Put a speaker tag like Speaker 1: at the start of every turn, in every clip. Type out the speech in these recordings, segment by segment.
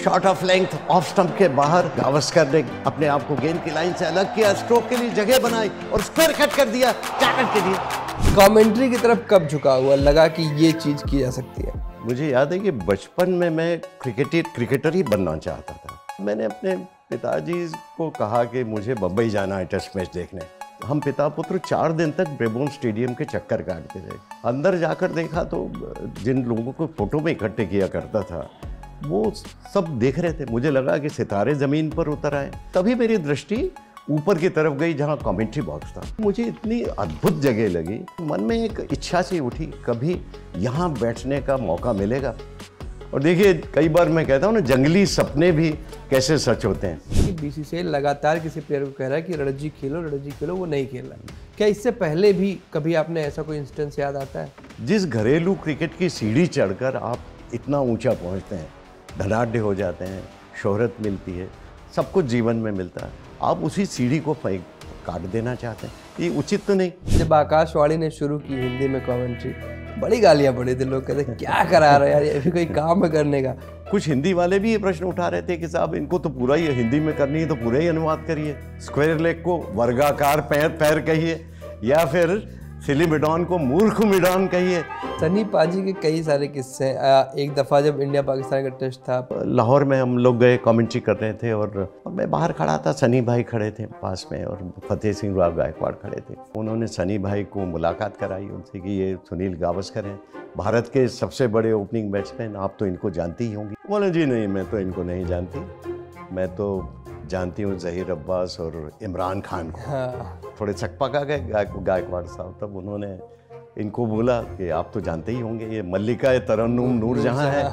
Speaker 1: Shot of length off stump के बाहर गावस्कर ने अपने आप को गेंद की लाइन से अलग किया, स्ट्रोक के लिए जगह बनाई और स्क्वायर कट कर दिया, टैकल के लिए।
Speaker 2: कमेंट्री की तरफ कब झुका हुआ लगा कि ये चीज़ की जा सकती है?
Speaker 1: मुझे याद है कि बचपन में मैं क्रिकेटर ही बनना चाहता था। मैंने अपने पिताजी को कहा कि मुझे बम्बई जाना है टेस्ट मैच देखने। हम पिता पुत्र 4 दिन तक ब्रेबोर्न स्टेडियम के चक्कर काटते रहे। अंदर जाकर देखा तो जिन लोगों को फोटो में इकट्ठे किया करता था वो सब देख रहे थे। मुझे लगा कि सितारे ज़मीन पर उतर आए। तभी मेरी दृष्टि ऊपर की तरफ गई जहाँ कमेंट्री बॉक्स था। मुझे इतनी अद्भुत जगह लगी, मन में एक इच्छा सी उठी कभी यहाँ बैठने का मौका मिलेगा। और देखिए कई बार मैं कहता हूँ ना, जंगली सपने भी कैसे सच होते हैं।
Speaker 2: बीसीसीआई लगातार किसी प्लेयर को कह रहा है कि रणजी खेलो, वो नहीं खेल रहा। क्या इससे पहले भी कभी आपने ऐसा कोई इंस्टेंस याद आता है?
Speaker 1: जिस घरेलू क्रिकेट की सीढ़ी चढ़कर आप इतना ऊंचा पहुंचते हैं, धनाढ्य हो जाते हैं, शोहरत मिलती है, सब कुछ जीवन में मिलता है, आप उसी सीढ़ी को काट देना चाहते हैं, ये उचित तो नहीं।
Speaker 2: जब आकाशवाणी ने शुरू की हिंदी में कमेंट्री, बड़ी गालियां पड़ी थी, लोग कहते क्या करा रहे यार, ये भी कोई काम है करने का।
Speaker 1: कुछ हिंदी वाले भी ये प्रश्न उठा रहे थे कि साहब इनको तो पूरा ही हिंदी में करनी है तो पूरा ही अनुवाद करिए। स्क्वायर लेग को वर्गाकार पैर कहिए या फिर सिलीमिडॉन को मूर्ख मिडॉन कहिए।
Speaker 2: सनी पाजी के कई सारे किस्से। एक दफ़ा जब इंडिया पाकिस्तान का टेस्ट था,
Speaker 1: लाहौर में हम लोग गए, कमेंट्री कर रहे थे और मैं बाहर खड़ा था, सनी भाई खड़े थे पास में और फतेह सिंह गायकवाड़ खड़े थे। उन्होंने सनी भाई को मुलाकात कराई उनसे कि ये सुनील गावस्कर हैं, भारत के सबसे बड़े ओपनिंग बैट्समैन, आप तो इनको जानती ही होंगी। बोले जी नहीं, मैं तो इनको नहीं जानती, मैं तो जानती हूँ ज़हीर अब्बास और इमरान खान को।
Speaker 2: हाँ।
Speaker 1: थोड़े चकपका गए गायकवाड़ साहब, तब उन्होंने इनको बोला कि आप तो जानते ही होंगे, ये मल्लिका तरन्नुम नूरजहां है।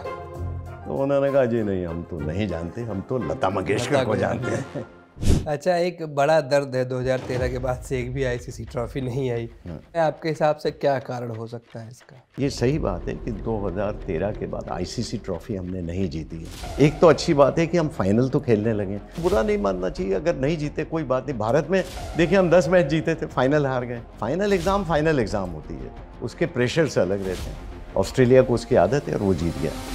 Speaker 1: तो उन्होंने कहा जी नहीं, हम तो नहीं जानते, हम तो लता मंगेशकर को जानते हैं।
Speaker 2: अच्छा, एक बड़ा दर्द है 2013 के बाद से एक भी आईसीसी ट्रॉफी नहीं आई। आपके हिसाब से क्या कारण हो सकता है इसका? ये
Speaker 1: सही बात है कि 2013 के बाद आईसीसी ट्रॉफी हमने नहीं जीती है। एक तो अच्छी बात है कि हम फाइनल तो खेलने लगे, बुरा नहीं मानना चाहिए अगर नहीं जीते, कोई बात नहीं। भारत में देखिए हम 10 मैच जीते थे, फाइनल हार गए। फाइनल एग्जाम होती है, उसके प्रेशर से अलग रहते हैं। ऑस्ट्रेलिया को उसकी आदत है और वो जीत गया।